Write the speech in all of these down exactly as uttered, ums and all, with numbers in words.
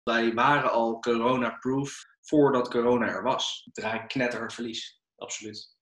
Wij waren al corona-proof voordat corona er was. Het draait knetterhard verlies, absoluut.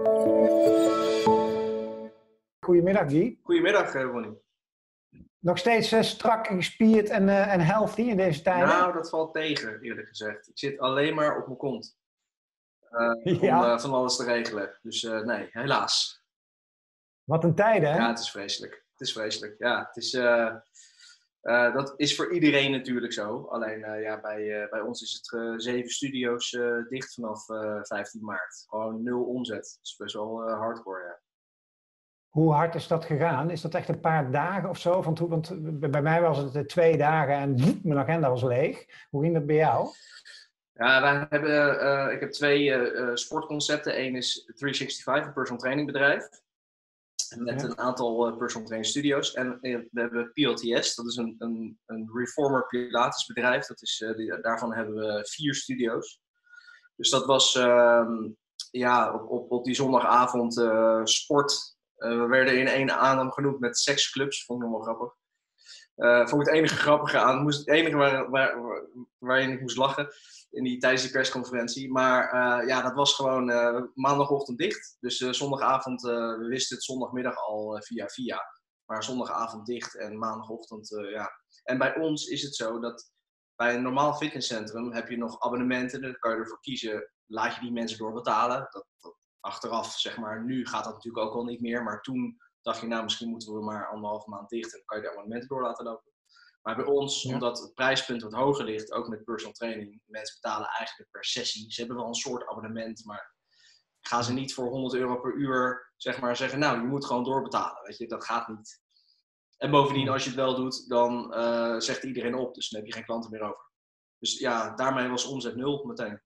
Goedemiddag, Guy. Goedemiddag, Ronnie. Nog steeds uh, strak en gespierd en, uh, en healthy in deze tijden? Nou, dat valt tegen, eerlijk gezegd. Ik zit alleen maar op mijn kont. Uh, ja. Om uh, van alles te regelen. Dus uh, nee, helaas. Wat een tijden, hè? Ja, het is vreselijk. Het is vreselijk, ja. Het is, uh, uh, dat is voor iedereen natuurlijk zo. Alleen uh, ja, bij, uh, bij ons is het uh, zeven studio's uh, dicht vanaf uh, vijftien maart. Gewoon nul omzet. Dat is best wel uh, hardcore, ja. Hoe hard is dat gegaan? Is dat echt een paar dagen of zo? Want, want bij mij was het twee dagen en woep, mijn agenda was leeg. Hoe ging dat bij jou? Ja, wij hebben, uh, ik heb twee uh, sportconcepten. Eén is driehonderdzesenzestig, een personal training bedrijf. Met ja. een aantal uh, personal training studio's. En uh, we hebben P L T S, dat is een, een, een reformer pilates bedrijf. Dat is, uh, die, daarvan hebben we vier studio's. Dus dat was uh, ja, op, op, op die zondagavond uh, sport. Uh, we werden in één adem genoemd met seksclubs, vond ik nog wel grappig. Uh, vond ik het enige grappige aan, moest, het enige waar, waar, waar, waarin ik moest lachen in die, tijdens die persconferentie. Maar uh, ja, dat was gewoon uh, maandagochtend dicht. Dus uh, zondagavond, uh, we wisten het zondagmiddag al uh, via via. Maar zondagavond dicht en maandagochtend, uh, ja. En bij ons is het zo dat bij een normaal fitnesscentrum heb je nog abonnementen. Dan kan je ervoor kiezen, laat je die mensen doorbetalen. Dat, dat, achteraf, zeg maar, nu gaat dat natuurlijk ook al niet meer. Maar toen dacht je, nou, misschien moeten we maar anderhalve maand dicht. En dan kan je de abonnementen door laten lopen. Maar bij ons, ja. omdat het prijspunt wat hoger ligt, ook met personal training, mensen betalen eigenlijk per sessie. Ze hebben wel een soort abonnement, maar gaan ze niet voor honderd euro per uur, zeg maar, zeggen, nou, je moet gewoon doorbetalen. Weet je, dat gaat niet. En bovendien, als je het wel doet, dan uh, zegt iedereen op. Dus dan heb je geen klanten meer over. Dus ja, daarmee was omzet nul meteen.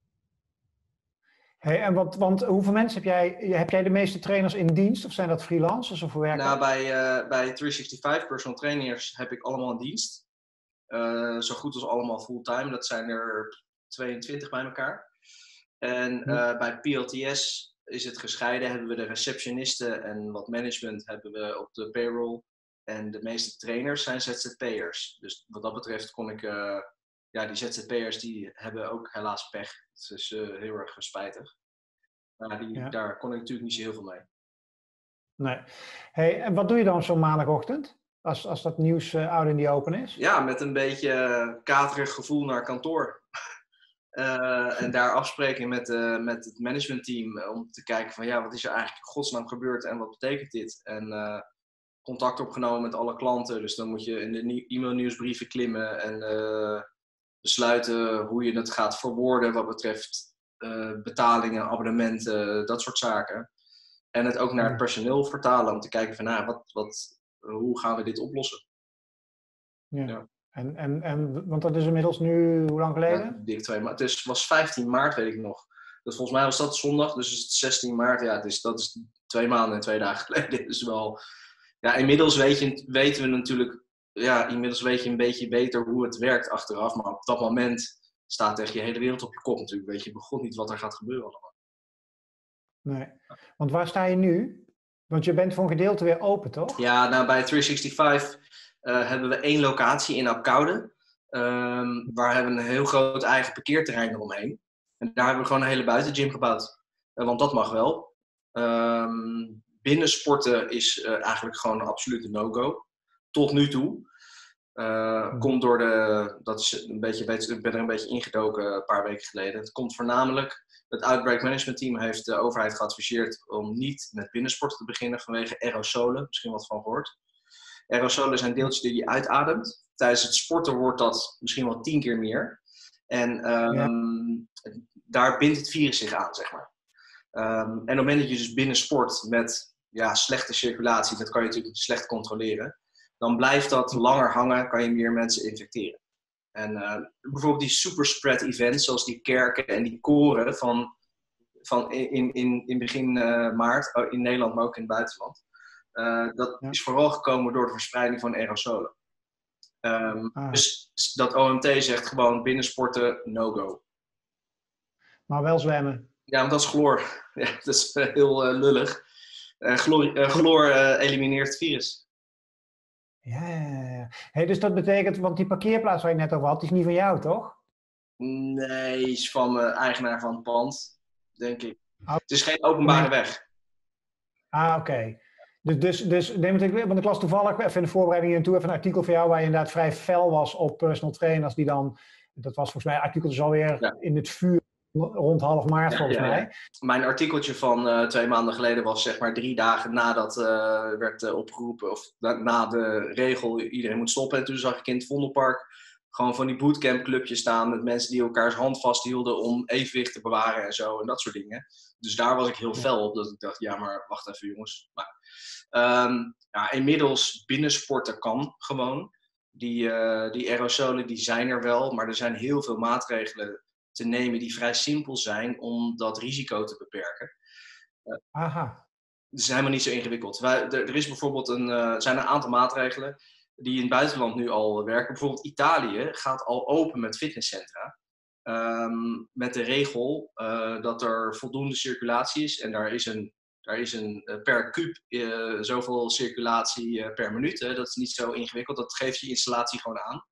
Hey, en wat, want hoeveel mensen heb jij, heb jij de meeste trainers in dienst? Of zijn dat freelancers of hoe werkt nou, dat? Bij, uh, bij driehonderdzesenzestig personal trainers heb ik allemaal in dienst. Uh, zo goed als allemaal fulltime. Dat zijn er tweeëntwintig bij elkaar. En uh, hm. bij P L T S is het gescheiden. Hebben we de receptionisten en wat management hebben we op de payroll. En de meeste trainers zijn Z Z P'ers. Dus wat dat betreft kon ik... Uh, ja, die Z Z P'ers die hebben ook helaas pech. Dat is uh, heel erg spijtig. Maar die, ja. daar kon ik natuurlijk niet zo heel veel mee. Nee. Hey, en wat doe je dan zo'n maandagochtend? Als, als dat nieuws uh, out in the open is? Ja, met een beetje katerig gevoel naar kantoor. uh, en daar afspreken met, uh, met het managementteam. Om te kijken van ja, wat is er eigenlijk in godsnaam gebeurd en wat betekent dit? En uh, contact opgenomen met alle klanten. Dus dan moet je in de e-mailnieuwsbrieven klimmen. En uh, besluiten hoe je het gaat verwoorden wat betreft uh, betalingen, abonnementen, dat soort zaken. En het ook naar het personeel vertalen om te kijken van nou, wat, wat, hoe gaan we dit oplossen. Ja. Ja. En, en, en, want dat is inmiddels nu, hoe lang geleden? Ja, dik twee maanden. Het is, was vijftien maart, weet ik nog. Dus volgens mij was dat zondag, dus is het zestien maart. Ja, het is, dat is twee maanden en twee dagen geleden. Dus wel, ja, inmiddels weet je, weten we natuurlijk, ja, inmiddels weet je een beetje beter hoe het werkt achteraf. Maar op dat moment staat echt je hele wereld op je kop natuurlijk. Weet je begon niet wat er gaat gebeuren allemaal. Nee, want waar sta je nu? Want je bent voor een gedeelte weer open, toch? Ja, nou bij driehonderdzesenzestig uh, hebben we één locatie in Apkoude. Um, waar hebben we een heel groot eigen parkeerterrein eromheen. En daar hebben we gewoon een hele buitengym gebouwd. Uh, want dat mag wel. Um, binnensporten is uh, eigenlijk gewoon een absolute no-go. Tot nu toe. Uh, komt door de, dat is een beetje, ik ben er een beetje ingedoken een paar weken geleden. Het komt voornamelijk, het Outbreak Management Team heeft de overheid geadviseerd om niet met binnensporten te beginnen vanwege aerosolen, misschien wat van gehoord. Aerosolen zijn deeltjes die je uitademt. Tijdens het sporten wordt dat misschien wel tien keer meer. En um, ja. daar bindt het virus zich aan, zeg maar. Um, en op het moment dat je dus binnen sport met ja, slechte circulatie, dat kan je natuurlijk slecht controleren. Dan blijft dat langer hangen, kan je meer mensen infecteren. En uh, bijvoorbeeld die superspread events, zoals die kerken en die koren van, van in, in, in begin uh, maart, in Nederland, maar ook in het buitenland. Uh, dat ja. is vooral gekomen door de verspreiding van aerosolen. Um, ah. Dus dat O M T zegt gewoon binnensporten, no-go. Maar wel zwemmen. Ja, want dat is chloor. Ja, dat is uh, heel uh, lullig. Uh, chloor uh, chloor uh, elimineert het virus. Ja, ja, ja. Hey, dus dat betekent, want die parkeerplaats waar je net over had, die is niet van jou, toch? Nee, is van de eigenaar van het pand, denk ik. Oh, Het is geen openbare weg. ah, oké. Okay. Dus, dus, dus neem het, want ik las toevallig even in de voorbereiding hier naartoe even een artikel van jou waar je inderdaad vrij fel was op personal trainers die dan, dat was volgens mij, artikel is alweer Ja. in het vuur rond half maart ja, volgens ja, mij. Ja. Mijn artikeltje van uh, twee maanden geleden was zeg maar drie dagen nadat uh, werd uh, opgeroepen, of na, na de regel iedereen moet stoppen. En toen zag ik in het Vondelpark gewoon van die bootcampclubjes staan met mensen die elkaars hand vasthielden om evenwicht te bewaren en zo en dat soort dingen. Dus daar was ik heel fel op, dat ik dacht, ja maar wacht even jongens. Maar, um, ja, inmiddels binnensporten kan gewoon. Die, uh, die aerosolen die zijn er wel, maar er zijn heel veel maatregelen te nemen die vrij simpel zijn om dat risico te beperken. Uh, Aha. Het is helemaal niet zo ingewikkeld. Wij, er, er is bijvoorbeeld een, uh, zijn een aantal maatregelen die in het buitenland nu al werken. Bijvoorbeeld Italië gaat al open met fitnesscentra. Um, met de regel uh, dat er voldoende circulatie is. En daar is een, daar is een uh, per kuub uh, zoveel circulatie uh, per minuut. Hè. Dat is niet zo ingewikkeld. Dat geeft je installatie gewoon aan.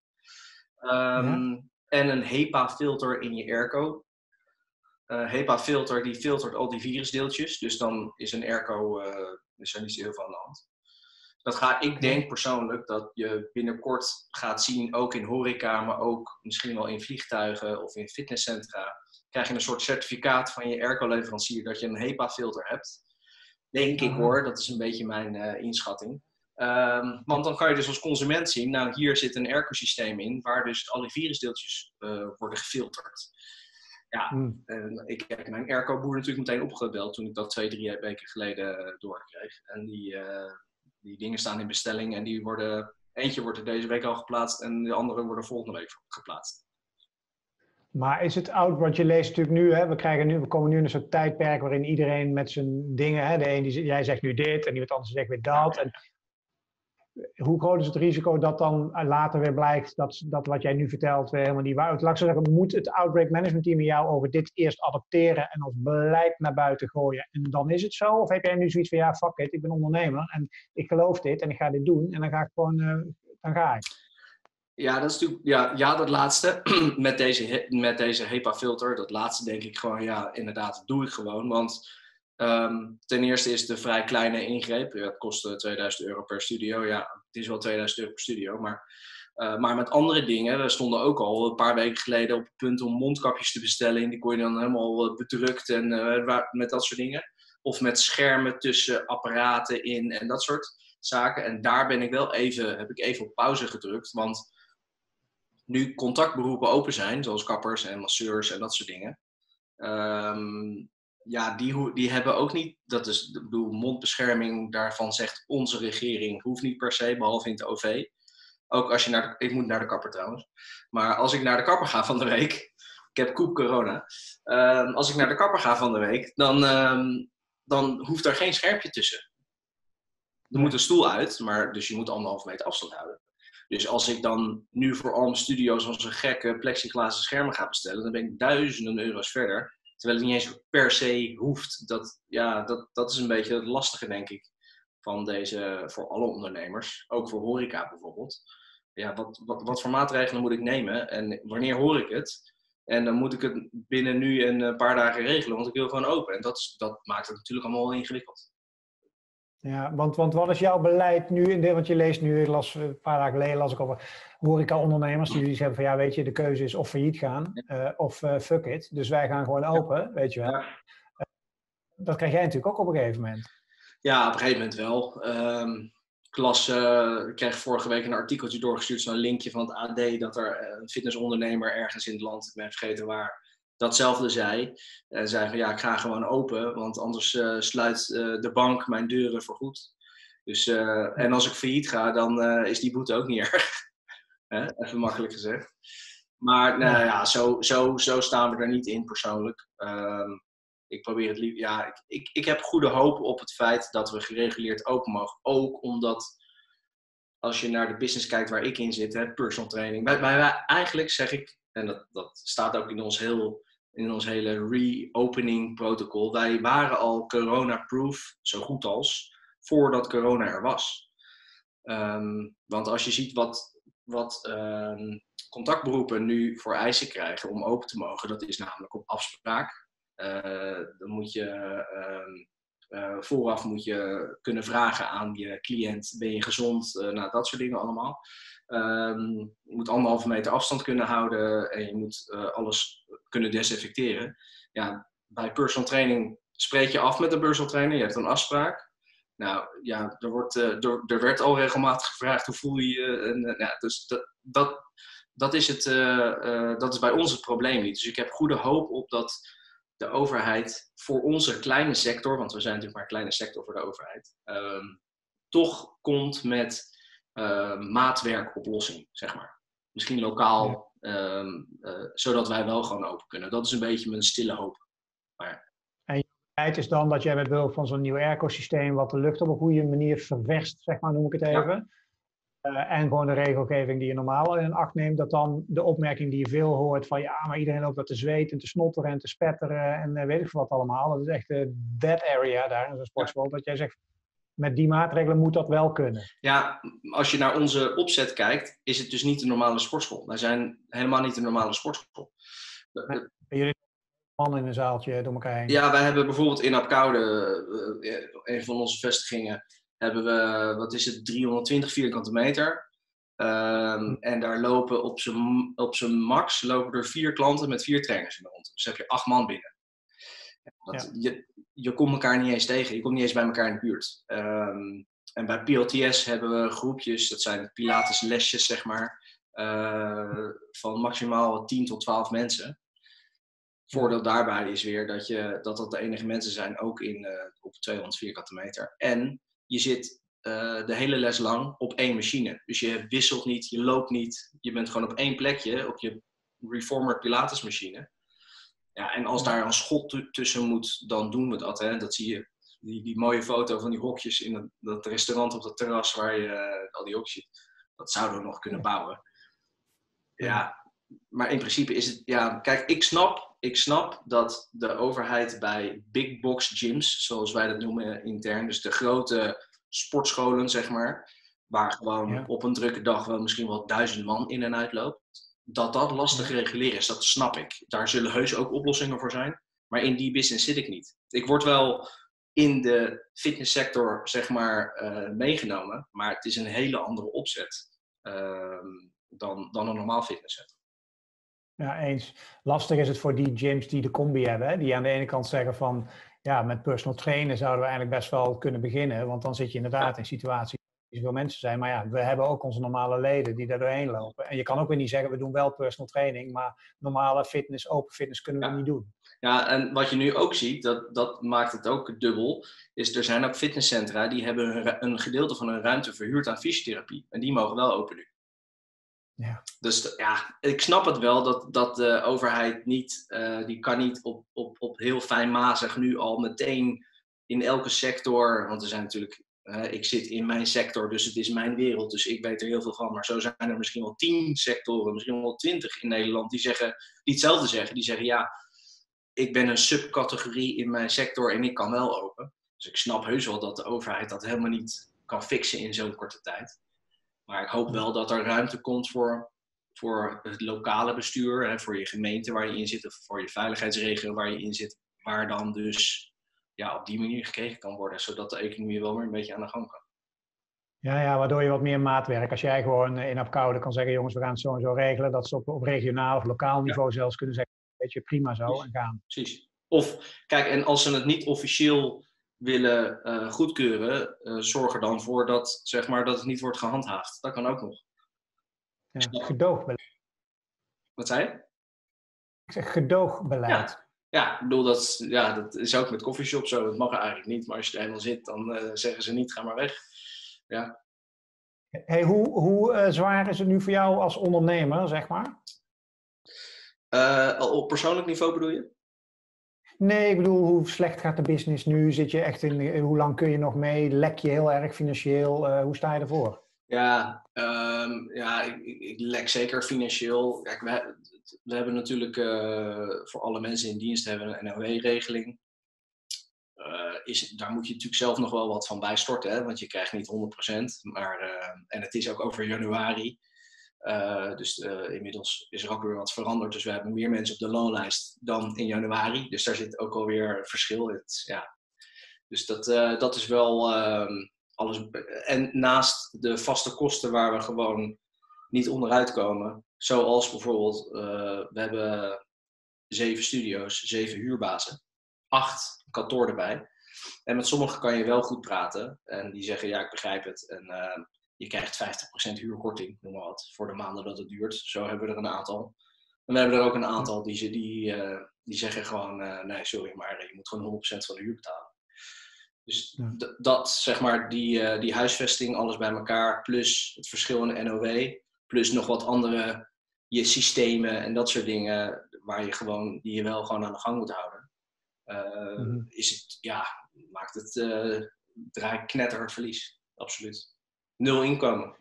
Um, ja. En een HEPA-filter in je airco. Uh, HEPA-filter die filtert al die virusdeeltjes. Dus dan is een airco, uh, is er niet zo heel veel aan de hand. Dat ga, ik denk persoonlijk dat je binnenkort gaat zien, ook in horeca, maar ook misschien wel in vliegtuigen of in fitnesscentra, krijg je een soort certificaat van je airco-leverancier dat je een HEPA-filter hebt. Denk ik hoor, dat is een beetje mijn uh, inschatting. Um, want dan kan je dus als consument zien, nou hier zit een airco-systeem in, waar dus alle virusdeeltjes uh, worden gefilterd. Ja, hmm. en ik heb mijn airco-boer natuurlijk meteen opgebeld toen ik dat twee, drie weken geleden doorkreeg. En die... Uh, Die dingen staan in bestelling en die worden, eentje wordt er deze week al geplaatst en de andere worden volgende week geplaatst. Maar is het oud, wat je leest natuurlijk nu, hè, we, krijgen nu, we komen nu in een soort tijdperk waarin iedereen met zijn dingen, hè, de een die jij zegt nu dit en iemand anders zegt weer dat. En hoe groot is het risico dat dan later weer blijkt dat, dat wat jij nu vertelt weer helemaal niet waar is? Laat ik zo zeggen, moet het Outbreak Management Team in jou over dit eerst adapteren en als beleid naar buiten gooien en dan is het zo? Of heb jij nu zoiets van, ja fuck it, ik ben ondernemer en ik geloof dit en ik ga dit doen en dan ga ik gewoon, uh, dan ga ik. Ja, dat is natuurlijk, ja, ja, dat laatste, met deze, met deze HEPA-filter, dat laatste denk ik gewoon, ja, inderdaad, dat doe ik gewoon, want um, ten eerste is het een vrij kleine ingreep, ja, het kost tweeduizend euro per studio, ja, het is wel tweeduizend euro per studio, maar, uh, maar met andere dingen, we stonden ook al een paar weken geleden op het punt om mondkapjes te bestellen, en die kon je dan helemaal bedrukt en uh, met dat soort dingen, of met schermen tussen apparaten in en dat soort zaken, en daar ben ik wel even, heb ik even op pauze gedrukt, want nu contactberoepen open zijn, zoals kappers en masseurs en dat soort dingen. Um, ja, die, die hebben ook niet, dat is, ik bedoel, mondbescherming, daarvan zegt onze regering, hoeft niet per se, behalve in het O V. Ook als je naar de, ik moet naar de kapper trouwens, maar als ik naar de kapper ga van de week, ik heb koep corona, um, als ik naar de kapper ga van de week, dan, um, dan hoeft er geen schermpje tussen. Er moet een stoel uit, maar dus je moet anderhalve meter afstand houden. Dus als ik dan nu voor al mijn studio's als een gekke plexiglazen schermen ga bestellen, dan ben ik duizenden euro's verder. Terwijl het niet eens per se hoeft. Dat, ja, dat, dat is een beetje het lastige, denk ik, van deze, voor alle ondernemers. Ook voor horeca bijvoorbeeld. Ja, wat, wat, wat voor maatregelen moet ik nemen en wanneer hoor ik het? En dan moet ik het binnen nu en een paar dagen regelen, want ik wil gewoon open. En dat, dat maakt het natuurlijk allemaal ingewikkeld. Ja, want, want wat is jouw beleid nu? In de, want je leest nu, ik las, een paar dagen geleden las ik over horeca-ondernemers die zeggen van ja, weet je, de keuze is of failliet gaan uh, of uh, fuck it. Dus wij gaan gewoon open, ja. Weet je wel. Ja. Uh, dat krijg jij natuurlijk ook op een gegeven moment. Ja, op een gegeven moment wel. Um, ik las, uh, ik kreeg vorige week een artikeltje doorgestuurd, zo'n linkje van het A D, dat er een fitnessondernemer ergens in het land, ik ben vergeten waar, datzelfde zei. En zei van ja, ik ga gewoon open, want anders uh, sluit uh, de bank mijn deuren voorgoed. Dus, uh, en als ik failliet ga, dan uh, is die boete ook niet erg. Hè? Even makkelijk gezegd. Maar nou ja, zo, zo, zo staan we er niet in persoonlijk. Um, ik probeer het lief. Ja, ik, ik, ik heb goede hoop op het feit dat we gereguleerd open mogen. Ook omdat als je naar de business kijkt waar ik in zit, hè, personal training. Wij, wij, eigenlijk zeg ik, en dat, dat staat ook in ons heel... in ons hele reopening protocol. Wij waren al corona-proof, zo goed als, voordat corona er was. Um, want als je ziet wat, wat um, contactberoepen nu voor eisen krijgen om open te mogen, dat is namelijk op afspraak. Uh, dan moet je um, uh, vooraf moet je kunnen vragen aan je cliënt, ben je gezond? Uh, nou, dat soort dingen allemaal. Um, je moet anderhalve meter afstand kunnen houden en je moet uh, alles kunnen desinfecteren. Ja, bij personal training spreek je af met een personal trainer, je hebt een afspraak. Nou ja, er, wordt, uh, er, er werd al regelmatig gevraagd hoe voel je je. En, uh, ja, dus dat, dat, dat, is het, uh, uh, dat is bij ons het probleem niet. Dus ik heb goede hoop op dat de overheid voor onze kleine sector, want we zijn natuurlijk maar een kleine sector voor de overheid, uh, toch komt met uh, maatwerkoplossing, zeg maar. Misschien lokaal, uh, uh, zodat wij wel gewoon open kunnen. Dat is een beetje mijn stille hoop. Maar, Het is dan dat jij met behulp van zo'n nieuw ecosysteem wat de lucht op een goede manier ververst, zeg maar, noem ik het even. Ja. Uh, en gewoon de regelgeving die je normaal in acht neemt, dat dan de opmerking die je veel hoort van ja, maar iedereen loopt dat te zweten, te snotteren en te spetteren en uh, weet ik veel wat allemaal. Dat is echt de uh, dead area daar in zo'n sportschool. Ja. Dat jij zegt, met die maatregelen moet dat wel kunnen. Ja, als je naar onze opzet kijkt, is het dus niet een normale sportschool. Wij zijn helemaal niet een normale sportschool. Nee, jullie man in een zaaltje door elkaar heen. Ja, wij hebben bijvoorbeeld in Apkoude, uh, een van onze vestigingen, hebben we, wat is het, driehonderdtwintig vierkante meter. Um, en daar lopen op zijn op zijn max lopen er vier klanten met vier trainers in de rond. Dus heb je acht man binnen. Dat, ja. je, je komt elkaar niet eens tegen, je komt niet eens bij elkaar in de buurt. Um, en bij P L T S hebben we groepjes, dat zijn Pilates-lesjes, zeg maar, uh, van maximaal tien tot twaalf mensen. Voordeel daarbij is weer dat, je, dat dat de enige mensen zijn, ook in, uh, op tweehonderd vierkante meter. En je zit uh, de hele les lang op één machine. Dus je wisselt niet, je loopt niet. Je bent gewoon op één plekje, op je Reformer Pilates machine. Ja, en als daar een schot tussen moet, dan doen we dat. Hè. Dat zie je, die, die mooie foto van die hokjes in dat, dat restaurant op dat terras waar je uh, al die hokjes ziet. Dat zouden we nog kunnen bouwen. Ja, maar in principe is het, ja, kijk, ik snap, ik snap dat de overheid bij big box gyms, zoals wij dat noemen intern, dus de grote sportscholen, zeg maar, waar gewoon ja. op een drukke dag wel misschien wel duizend man in en uit loopt, dat dat lastig ja. reguleren is, dat snap ik. Daar zullen heus ook oplossingen voor zijn, maar in die business zit ik niet. Ik word wel in de fitnesssector, zeg maar, uh, meegenomen, maar het is een hele andere opzet uh, dan, dan een normaal fitnesscentrum. Ja, eens. Lastig is het voor die gyms die de combi hebben. Hè? Die aan de ene kant zeggen van, ja, met personal trainen zouden we eigenlijk best wel kunnen beginnen. Want dan zit je inderdaad in situaties waar zoveel mensen zijn. Maar ja, we hebben ook onze normale leden die daar doorheen lopen. En je kan ook weer niet zeggen, we doen wel personal training, maar normale fitness, open fitness kunnen we ja. niet doen. Ja, en wat je nu ook ziet, dat, dat maakt het ook dubbel, is er zijn ook fitnesscentra die hebben een gedeelte van hun ruimte verhuurd aan fysiotherapie. En die mogen wel open nu. Ja. Dus ja, ik snap het wel dat, dat de overheid niet, uh, die kan niet op, op, op heel fijnmazig nu al meteen in elke sector, want er zijn natuurlijk, uh, ik zit in mijn sector, dus het is mijn wereld, dus ik weet er heel veel van, maar zo zijn er misschien wel tien sectoren, misschien wel twintig in Nederland die zeggen, die hetzelfde zeggen, die zeggen ja, ik ben een subcategorie in mijn sector en ik kan wel open. Dus ik snap heus wel dat de overheid dat helemaal niet kan fixen in zo'n korte tijd. Maar ik hoop wel dat er ruimte komt voor, voor het lokale bestuur, hè, voor je gemeente waar je in zit, of voor je veiligheidsregio waar je in zit, waar dan dus ja, op die manier gekeken kan worden, zodat de economie wel weer een beetje aan de gang kan. Ja, ja, waardoor je wat meer maatwerk, als jij gewoon in Apkoude kan zeggen, jongens, we gaan het zo en zo regelen, dat ze op, op regionaal of lokaal niveau ja. zelfs kunnen zeggen, weet je, prima zo Precies. en gaan. Precies. Of, kijk, en als ze het niet officieel willen uh, goedkeuren, uh, zorg er dan voor dat, zeg maar, dat het niet wordt gehandhaafd. Dat kan ook nog. Ja, gedoogbeleid. Wat zei je? Ik zeg gedoogbeleid. Ja, ja, ik bedoel, dat, ja, dat is ook met coffeeshop zo. Dat mag eigenlijk niet, maar als je er eenmaal zit, dan uh, zeggen ze niet, ga maar weg. Ja. Hey, hoe hoe uh, zwaar is het nu voor jou als ondernemer, zeg maar? Uh, op persoonlijk niveau bedoel je? Nee, ik bedoel, hoe slecht gaat de business nu? Zit je echt in, hoe lang kun je nog mee? Lek je heel erg financieel? Uh, hoe sta je ervoor? Ja, um, ja ik, ik, ik lek zeker financieel. Kijk, we, we hebben natuurlijk uh, voor alle mensen in dienst hebben een N O W-regeling. uh, is, daar moet je natuurlijk zelf nog wel wat van bijstorten, hè? Want je krijgt niet honderd procent. Maar, uh, en het is ook over januari. Uh, dus uh, inmiddels is er ook weer wat veranderd. Dus we hebben meer mensen op de loonlijst dan in januari. Dus daar zit ook alweer een verschil. Het, ja. Dus dat, uh, dat is wel uh, alles. En naast de vaste kosten waar we gewoon niet onderuit komen. Zoals bijvoorbeeld, uh, we hebben zeven studio's, zeven huurbazen. Acht kantoor erbij. En met sommigen kan je wel goed praten. En die zeggen, ja, ik begrijp het. En uh, je krijgt vijftig procent huurkorting, noem maar wat, voor de maanden dat het duurt. Zo hebben we er een aantal. En we hebben er ook een aantal die, die, uh, die zeggen gewoon, uh, nee, sorry, maar je moet gewoon honderd procent van de huur betalen. Dus ja. d- dat, zeg maar, die, uh, die huisvesting, alles bij elkaar, plus het verschil in N O W, plus nog wat andere je systemen en dat soort dingen, waar je gewoon, die je wel gewoon aan de gang moet houden. Uh, mm-hmm. Is het, ja, maakt het, uh, draai knetterhard verlies. Absoluut. Nul inkomen.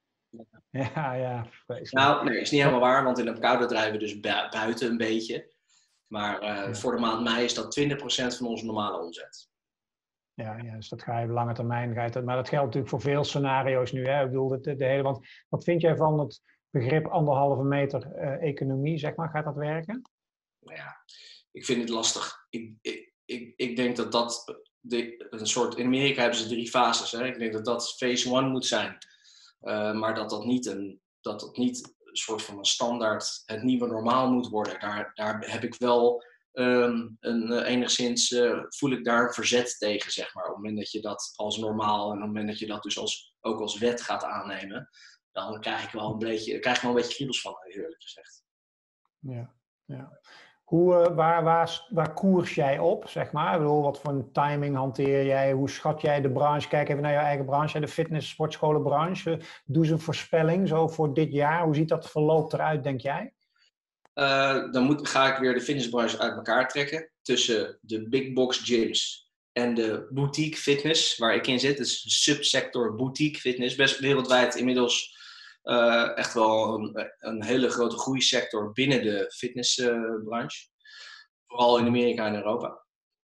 Ja, ja. Nou, nee, is niet helemaal waar, want in een koude drijven we dus bu- buiten een beetje. Maar uh, ja. voor de maand mei is dat twintig procent van onze normale omzet. Ja, ja, dus dat ga je op lange termijn. Ga je dat, maar dat geldt natuurlijk voor veel scenario's nu. Hè? Ik bedoel, de, de hele, want wat vind jij van het begrip anderhalve meter uh, economie, zeg maar? Gaat dat werken? Nou ja, ik vind het lastig. Ik, ik, ik, ik denk dat dat de, een soort... In Amerika hebben ze drie fases. Hè? Ik denk dat dat phase one moet zijn. Uh, maar dat dat niet een, dat dat niet een soort van een standaard, het nieuwe normaal moet worden. Daar, daar heb ik wel um, een, uh, enigszins, uh, voel ik daar een verzet tegen, zeg maar. Op het moment dat je dat als normaal en op het moment dat je dat dus als, ook als wet gaat aannemen, dan krijg ik wel een beetje, krijg ik wel een beetje kriebels van, eerlijk gezegd. Ja, ja. Hoe, uh, waar, waar, waar koers jij op, zeg maar? Ik bedoel, wat voor een timing hanteer jij? Hoe schat jij de branche? Kijk even naar jouw eigen branche, de fitness- sportscholenbranche. Doe eens een voorspelling zo voor dit jaar. Hoe ziet dat verloop eruit, denk jij? Uh, dan moet, ga ik weer de fitnessbranche uit elkaar trekken. Tussen de big box gyms en de boutique fitness, waar ik in zit. Dus een subsector boutique fitness. Best wereldwijd inmiddels uh, echt wel een, een hele grote groeisector binnen de fitnessbranche. Uh, Vooral in Amerika en Europa.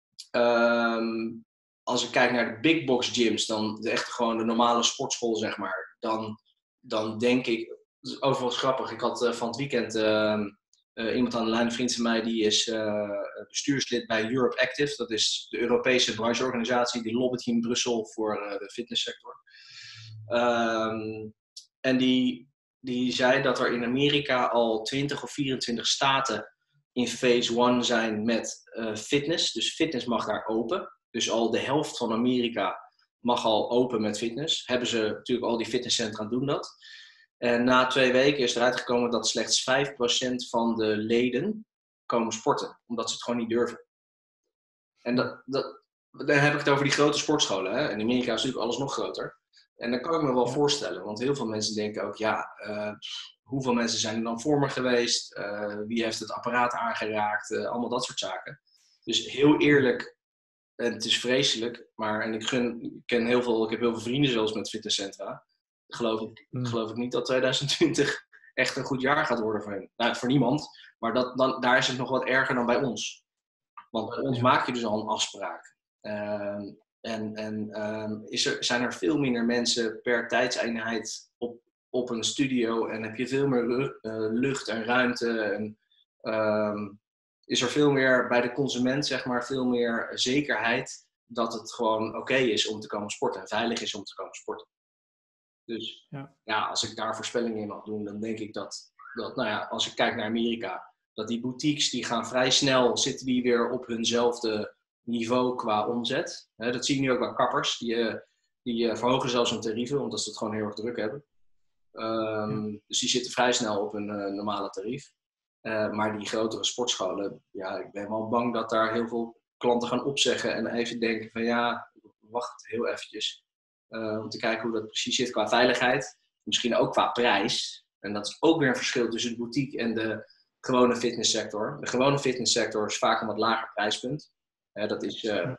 Um, als ik kijk naar de big box gyms, dan de echt gewoon de normale sportschool, zeg maar. Dan, dan denk ik, overigens grappig, ik had uh, van het weekend uh, uh, iemand aan de lijn, een vriend van mij, die is uh, bestuurslid bij Europe Active. Dat is de Europese brancheorganisatie, die lobbyt hier in Brussel voor uh, de fitnesssector. Um, en die, die zei dat er in Amerika al twintig of vierentwintig staten in phase one zijn met uh, fitness. Dus fitness mag daar open. Dus al de helft van Amerika mag al open met fitness. Hebben ze natuurlijk al die fitnesscentra doen dat. En na twee weken is eruit gekomen dat slechts vijf procent van de leden komen sporten. Omdat ze het gewoon niet durven. En dat, dat, dan heb ik het over die grote sportscholen. Hè? In Amerika is natuurlijk alles nog groter. En dat kan ik me wel ja. voorstellen. Want heel veel mensen denken ook, ja, uh, hoeveel mensen zijn er dan voor me geweest? Uh, wie heeft het apparaat aangeraakt? Uh, allemaal dat soort zaken. Dus heel eerlijk, en het is vreselijk, maar en ik, gun, ik ken heel veel, ik heb heel veel vrienden zelfs met fitnesscentra. Geloof ik, mm. geloof ik niet dat twintig twintig echt een goed jaar gaat worden voor hen. Nou, voor niemand, maar dat, dan, daar is het nog wat erger dan bij ons. Want bij ons ja. maak je dus al een afspraak. Uh, en en um, is er, zijn er veel minder mensen per tijdseenheid op, op een studio en heb je veel meer lucht, uh, lucht en ruimte. En, um, is er veel meer bij de consument, zeg maar, veel meer zekerheid dat het gewoon oké okay is om te komen sporten en veilig is om te komen sporten. Dus ja. ja, als ik daar voorspellingen in mag doen, dan denk ik dat, dat, nou ja, als ik kijk naar Amerika, dat die boutiques, die gaan vrij snel, zitten die weer op hunzelfde niveau qua omzet. He, dat zie je nu ook bij kappers, die, uh, die uh, verhogen zelfs hun tarieven, omdat ze het gewoon heel erg druk hebben. Um, ja. Dus die zitten vrij snel op hun uh, normale tarief. Uh, maar die grotere sportscholen, ja, ik ben wel bang dat daar heel veel klanten gaan opzeggen en even denken van ja, wacht heel eventjes. Uh, om te kijken hoe dat precies zit qua veiligheid. Misschien ook qua prijs. En dat is ook weer een verschil tussen de boutique en de gewone fitnesssector. De gewone fitnesssector is vaak een wat lager prijspunt. Uh, dat is uh,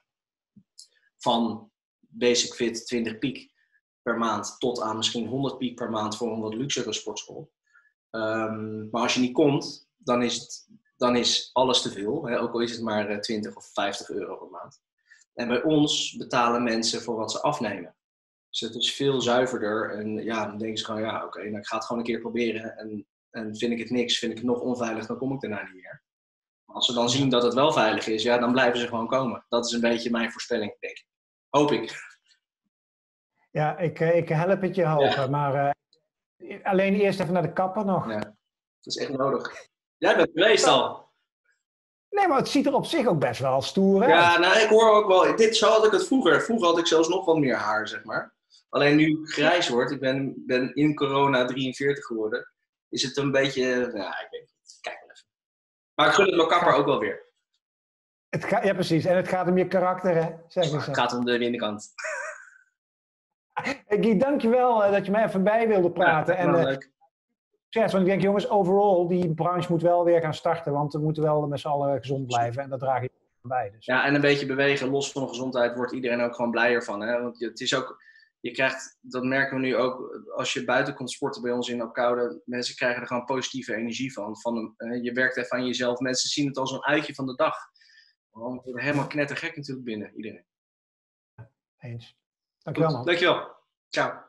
van Basic Fit twintig piek per maand tot aan misschien honderd piek per maand voor een wat luxere sportschool. Um, maar als je niet komt, dan is, het, dan is alles te veel. Hè? Ook al is het maar twintig of vijftig euro per maand. En bij ons betalen mensen voor wat ze afnemen. Dus het is veel zuiverder. En ja, dan denken ze gewoon, ja, oké, okay, nou, ik ga het gewoon een keer proberen. En, en vind ik het niks, vind ik het nog onveilig, dan kom ik daarna niet meer. Maar als ze dan zien dat het wel veilig is, ja, dan blijven ze gewoon komen. Dat is een beetje mijn voorspelling, denk ik. Hoop ik. Ja, ik, ik help het je hopen. Ja. Maar uh, alleen eerst even naar de kapper nog. Ja, dat is echt nodig. Jij bent geweest al. Nee, maar het ziet er op zich ook best wel stoer uit. Ja, nou, ik hoor ook wel... Dit, zo had ik het vroeger. Vroeger had ik zelfs nog wat meer haar, zeg maar. Alleen nu ik grijs word, ik ben, ben in corona drieënveertig geworden, is het een beetje... Ja, ik weet niet. Kijk wel even. Maar ik gun het mijn kapper ook wel weer. Het gaat, ja, precies. En het gaat om je karakter, hè? Zeg het gaat om de binnenkant. Hey, Guy, dankjewel uh, dat je mij even bij wilde praten. Ja, en, uh, leuk. Want ik denk, jongens, overal, die branche moet wel weer gaan starten, want we moeten wel met z'n allen gezond blijven en dat draag ik bij. Dus. Ja, en een beetje bewegen, los van de gezondheid, wordt iedereen ook gewoon blijer van. Hè? Want het is ook, je krijgt, dat merken we nu ook, als je buiten komt sporten bij ons in Opkoude, mensen krijgen er gewoon positieve energie van. van uh, je werkt even aan jezelf, mensen zien het als een uitje van de dag. Dan wordt helemaal knettergek natuurlijk binnen, iedereen. Eens. Dankjewel, man. Dankjewel. Ciao.